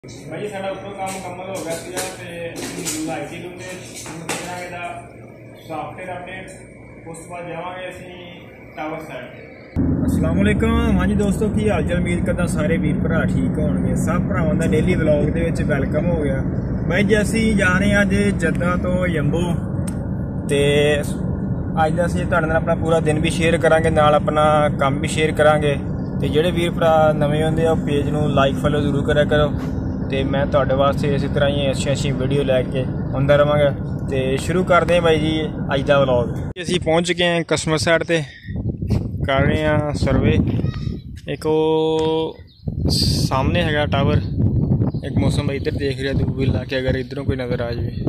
भाई साडा उपरों काम मुकम्मल हो गया सीगा ते लाइट ही लूंगे करांगे दा सॉफ्टवेयर अपडेट उस बाद जावांगे असीं टावर साइड। अस्सलाम वालेकुम। हाँ जी दोस्तों, की हाल चाल? उम्मीद करदा सारे वीर भरा ठीक होणगे। सब भरावां दा डेली व्लॉग दे विच वेलकम हो गया। भाई जी असीं जा रहे हैं अज जद्दा तो यंबो ते अज दा असीं तुहाडे नाल अपना पूरा दिन भी शेयर करांगे, नाल अपना काम भी शेयर करांगे। ते जिहड़े वीर भरा नवें होंदे आ पेज नूं लाइक फॉलो जरूर करा करो। तो मैं तुहाडे वास्ते इस तरह ही अच्छी वीडियो लैके आंदा रहांगा। तो शुरू करते हैं भाई जी अज का व्लॉग। असीं पहुँच चुके हैं कस्टमर साइड पर, कर रहे हैं सर्वे। एक वो सामने है टावर, एक मौसम भाई इधर देख रहा दूर भी ला के, अगर इधरों कोई नज़र आ जाए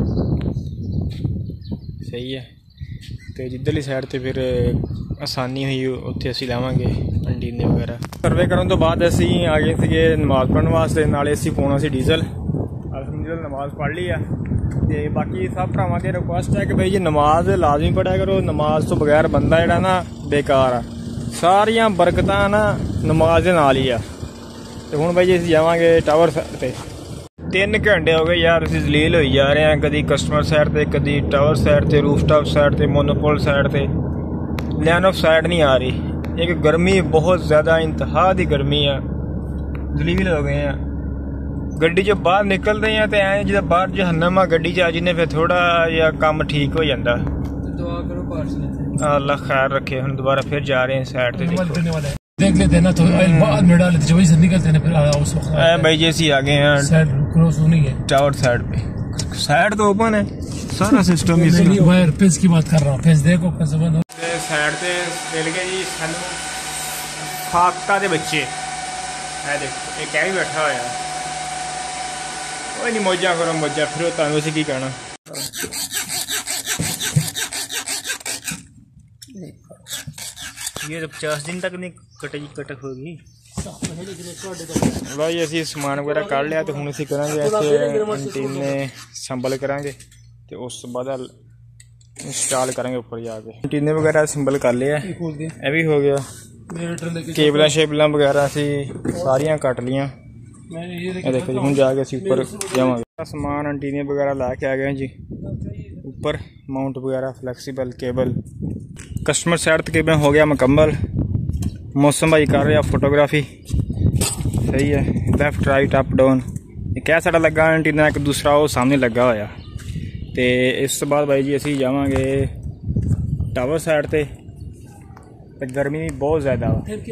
सही है। तो जिधरली साइड तो फिर आसानी हुई उत्थे असीं लावांगे अंटीने वगैरह। सर्वे करने तो बाद असीं आ गए थे नमाज़ पढ़ने वास्ते, नाले असीं पाउणा सी डीजल। अलहमदुलिल्लाह नमाज़ पढ़ ली है। तो बाकी सब भरावां दी रिक्वेस्ट है कि भाई जी नमाज लाजमी पढ़िया करो। नमाज तो बगैर बंदा जिहड़ा ना बेकार आ। सारियां बरकतां ना नमाज दे नाल ही आ। तो हुण भाई जी असीं जावांगे टावर साइड ते। 3 घंटे हो गए यार असीं जलील होई जा रहे हैं, कभी कस्टमर साइड ते, कभी टावर साइड ते, रूफटॉप साइड ते, मोनोपोल साइड ते, लैन ऑफ साइड नहीं आ रही। एक गर्मी बहुत ज़्यादा इंतहा दी गर्मी है, जलील हो गए हैं। गड्डी चो बाहर निकलते हैं तो ऐ जो बाहर जहन्नम आ गड्डी च जिन्हें फिर थोड़ा या काम ठीक हो जाता। दुआ करो अल्लाह खैर रखे। हम दोबारा फिर जा रहे हैं साइड पे, देख लेते हैं ना तो बाद में डाल लेते, वही से निकलते हैं फिर उस वक्त। भाई जैसी आ गए हैं साइड क्रॉस होनी है, टावर साइड पे। साइड तो ओपन है, सारा सिस्टम नहीं वायर पेज की बात कर रहा हूँ। पेज देखो कैसे बंद हो। साइड पे मिल गए जी सानू फाकता दे बच्चे। है देखो एक भी बैठा होया, कोई नहीं मौजा करो मौजा, फिर तुहानू असीं की कहना। ये तो 50 दिन तक नहीं कटक होगी। भाई असीं समान वगैरह काढ़ लिया, तो हुण असीं करांगे एंटीने संबल करांगे, तो उस बाद इंस्टॉल करेंगे ऊपर जाके। एंटीने वगैरह सिंबल कर लिया, ये भी हो गया। केबल शेबल वगैरह असीं सारियां कट लियां। देखो जी हुण जाके असीं ऊपर जावांगे। समान एंटीने वगैरह ला के आ गए जी ऊपर, माउंट वगैरह फ्लैक्सीबल केबल। कस्टमर साइड तकरीबन हो गया मुकम्मल। मौसम भाई कर रहा फोटोग्राफी, सही है। लैफ्ट राइट अप डाउन एक है साडा लगा एंटीना, एक दूसरा वो सामने लगा होया। तो इस तो बाद भाई जी असीं जावांगे टावर साइड ते। गर्मी बहुत ज़्यादा,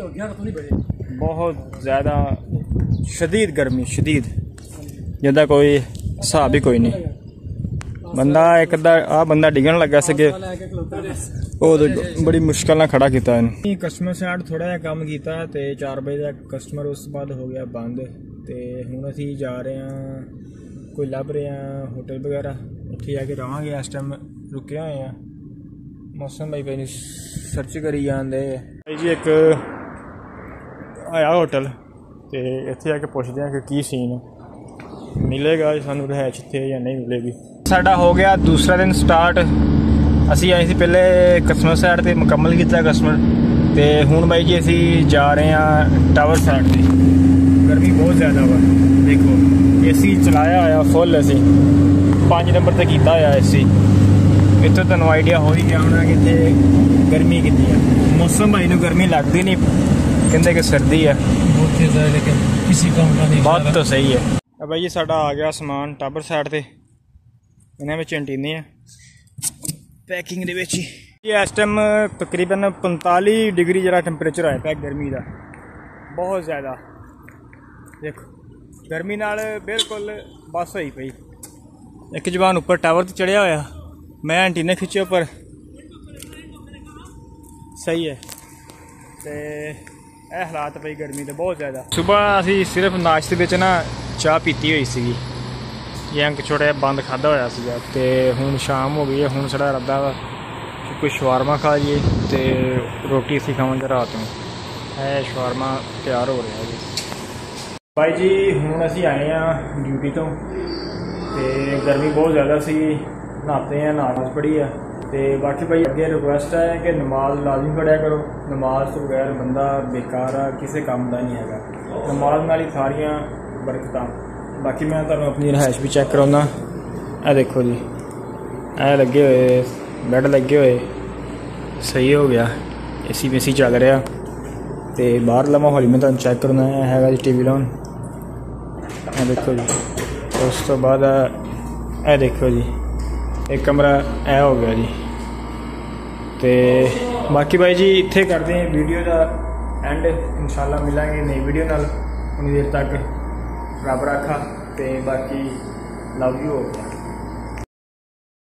बहुत ज़्यादा शदीद गर्मी, शदीद जिदा कोई हिसाब ही कोई नहीं। बंदा एक अद्धा बंदा डिगन लगा सके, वो तो बड़ी मुश्किल ना खड़ा किया इन्हें। कस्टमर साइड थोड़ा जहा काम किया तो 4 बजे तक कस्टमर उस बाद हो गया बंद। तो हुण असीं जा रहे हैं, कोई लभ रहे हैं होटल वगैरह, उत्थे जाके रहांगे। इस टाइम रुके हुए हैं। मौसम भाई भाई सर्च करी जाते भाई जी। एक आया होटल, तो इत्थे आके पुछदे हैं कि की सीन मिलेगा सानू रहायश इत्थे या नहीं मिलेगी। साडा हो गया दूसरा दिन स्टार्ट। असीं आए थे पहले कस्टमर साइड पर, मुकम्मल किया कस्टमर। तो हुण भाई जी असीं जा रहे हैं टावर साइड पर। गर्मी बहुत ज़्यादा वा, देखो AC चलाया होया फुल, असीं 5 नंबर तक किया होया AC। इत्थों तुहानू आइडिया हो ही गया होना कि इत्थे गर्मी कितनी है। मौसम भाई नू गर्मी लगती नहीं, कहते कि सर्दी है बहुत तेज है, लेकिन किसी काम का नहीं। बात तो सही है। अब भाई जी साडा आ गया समान टावर साइड ते, इन्हां विच एंटीने आ पैकिंग दे विच ही। इस टाइम तकरीबन 45 डिग्री जरा टैंपरेचर आया पिया गर्मी का, बहुत ज़्यादा। देखो गर्मी नाल बिल्कुल बस होई पई। एक जवान उपर टावर ते चढ़िया होया, मैं एंटीने खिच्चे उपर, सही है। तो यह हालात पई गर्मी तो बहुत ज़्यादा। सुबह असीं सिर्फ नाश्ते विच ना चाह पीती हुई सी, जंक छोटा बंद खादा होया सीगा। ते हुण शाम हो गई है, हुण साडा इरादा वा कि कोई शवारमा खा लीए ते रोटी असीं खावांगे रात नूं। है शवारमा तैयार हो रहा जी। भाई जी हुण असीं आए हैं ड्यूटी तो गर्मी बहुत ज़्यादा सी, नहाते हैं, नमाज पढ़ी है। तो बाकी भाई अगे रिक्वेस्ट है कि नमाज लाजमी पढ़िया करो। नमाज तो बगैर बंदा बेकार आ, किसी काम का नहीं है। नमाज नाल ही सारियां बरकतां बाकी मैं तुहानूं अपनी रहायश भी चैक कराउना। ਇਹ देखो जी, ਇਹ ਲੱਗੇ ਹੋਏ ਬੈੱਡ ਲੱਗੇ ਹੋਏ, सही हो गया। एसी वेसी चल रहा। तो बाहरला माहौल मैं तुहानूं चैक करना है जी। TV लाउन, ਇਹ देखो जी। उस तो बाद ਇਹ देखो जी, एक कमरा ਇਹ हो गया जी। तो बाकी भाई जी इत्थे करते हैं वीडियो का एंड। इंशाल्लाह मिलांगे नई वीडियो नाल। उन्नी देर तक रब रखा। तो बाकी लव यू हो गया।